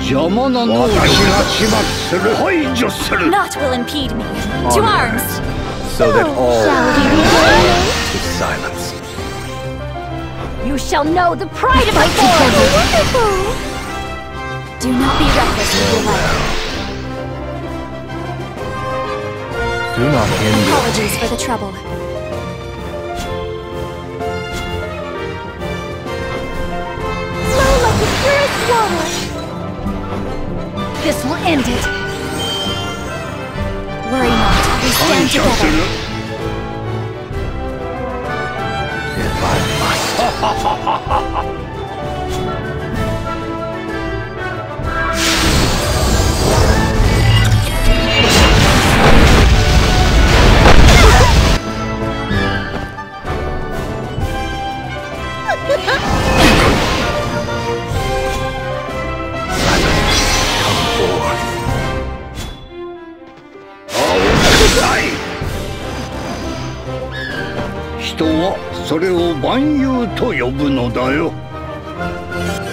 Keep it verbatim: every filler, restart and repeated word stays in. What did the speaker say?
邪魔なのを私が始末する。排除する。 Naught will impede me. To arms. So that all to silence. You shall know the pride of my form. Wonderful. Do not be reckless with your life. Do not hinder. Apologies for the trouble. Flow like the purest water. This will end it. Worry not. We stand together. If I must. Come forth. 人はそれを万有と呼ぶのだよ。